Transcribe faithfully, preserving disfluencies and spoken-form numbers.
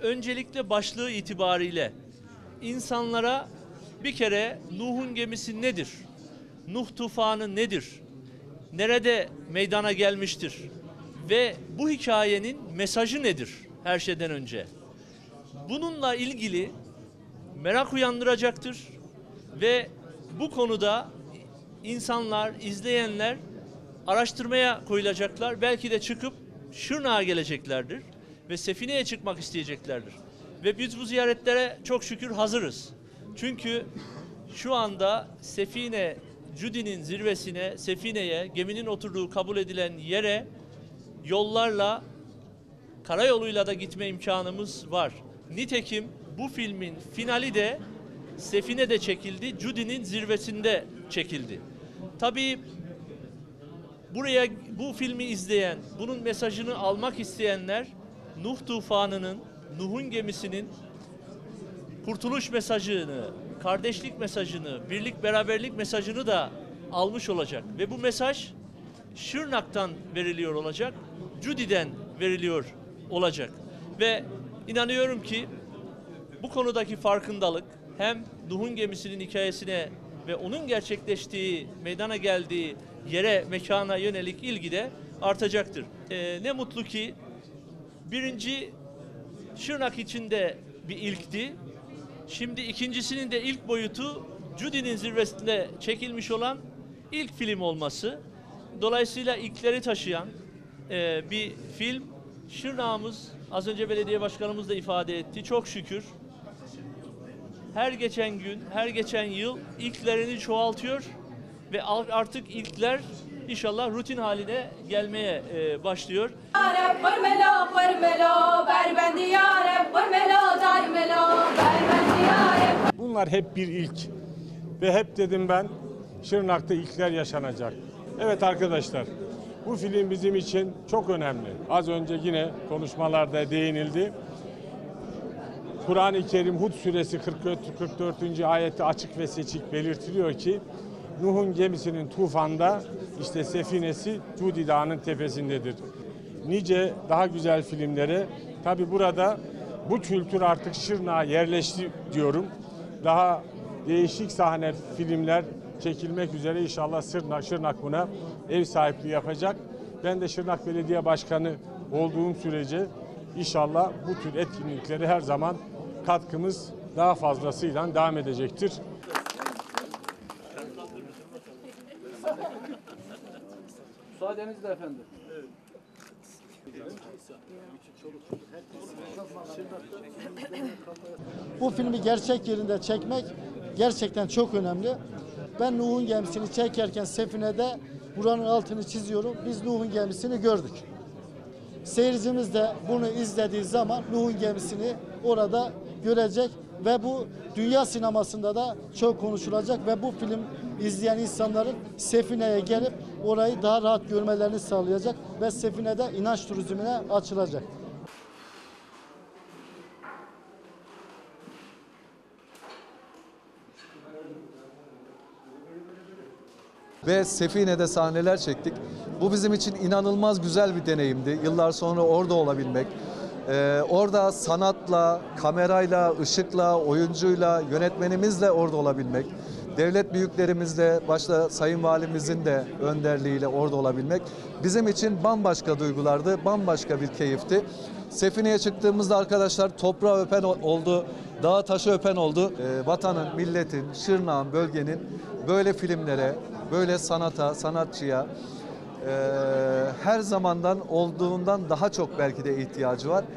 öncelikle başlığı itibariyle insanlara bir kere Nuh'un gemisi nedir? Nuh tufanı nedir? Nerede meydana gelmiştir? Ve bu hikayenin mesajı nedir her şeyden önce? Bununla ilgili merak uyandıracaktır ve bu konuda insanlar, izleyenler araştırmaya koyulacaklar. Belki de çıkıp Şırnak'a geleceklerdir ve Sefine'ye çıkmak isteyeceklerdir. Ve biz bu ziyaretlere çok şükür hazırız. Çünkü şu anda Sefine, Cudi'nin zirvesine, Sefine'ye, geminin oturduğu kabul edilen yere yollarla, karayoluyla da gitme imkanımız var. Nitekim bu filmin finali de Sefine'de çekildi, Cudi'nin zirvesinde çekildi. Tabii buraya bu filmi izleyen, bunun mesajını almak isteyenler Nuh tufanının, Nuh'un gemisinin kurtuluş mesajını, kardeşlik mesajını, birlik beraberlik mesajını da almış olacak. Ve bu mesaj Şırnak'tan veriliyor olacak, Cudi'den veriliyor olacak. Ve inanıyorum ki bu konudaki farkındalık hem Nuh'un gemisinin hikayesine ve onun gerçekleştiği, meydana geldiği yere, mekana yönelik ilgi de artacaktır. Ee, ne mutlu ki birinci Şırnak içinde bir ilkti. Şimdi ikincisinin de ilk boyutu Cudi'nin zirvesinde çekilmiş olan ilk film olması. Dolayısıyla ilkleri taşıyan e, bir film. Şırnak'ımız, az önce belediye başkanımız da ifade etti, çok şükür her geçen gün, her geçen yıl ilklerini çoğaltıyor ve artık ilkler inşallah rutin haline gelmeye e, başlıyor. Bunlar hep bir ilk ve hep dedim ben Şırnak'ta ilkler yaşanacak. Evet arkadaşlar, bu film bizim için çok önemli. Az önce yine konuşmalarda değinildi. Kur'an-ı Kerim Hud suresi kırk dördüncü ayette açık ve seçik belirtiliyor ki Nuh'un gemisinin tufanda işte Sefinesi Cudi Dağı'nın tepesindedir. Nice daha güzel filmlere, tabi burada bu kültür artık Şırnak'a yerleşti diyorum. Daha değişik sahne filmler çekilmek üzere inşallah Şırnak, Şırnak buna ev sahipliği yapacak. Ben de Şırnak Belediye Başkanı olduğum sürece inşallah bu tür etkinliklere her zaman katkımız daha fazlasıyla devam edecektir. Müsaadenizle efendim. Bu filmi gerçek yerinde çekmek gerçekten çok önemli. Ben Nuh'un gemisini çekerken Sefine'de buranın altını çiziyorum. Biz Nuh'un gemisini gördük. Seyircimiz de bunu izlediği zaman Nuh'un gemisini orada görecek ve bu dünya sinemasında da çok konuşulacak ve bu film izleyen insanların Sefine'ye gelip orayı daha rahat görmelerini sağlayacak ve Sefine'de inanç turizmine açılacak. Ve Sefine'de sahneler çektik. Bu bizim için inanılmaz güzel bir deneyimdi. Yıllar sonra orada olabilmek. Ee, orada sanatla, kamerayla, ışıkla, oyuncuyla, yönetmenimizle orada olabilmek. Devlet büyüklerimizle, başta Sayın Valimizin de önderliğiyle orada olabilmek bizim için bambaşka duygulardı, bambaşka bir keyifti. Sefine'ye çıktığımızda arkadaşlar toprağı öpen oldu, dağı taşı öpen oldu. Ee, vatanın, milletin, Şırnak'ın, bölgenin böyle filmlere, böyle sanata, sanatçıya e, her zamandan olduğundan daha çok belki de ihtiyacı var.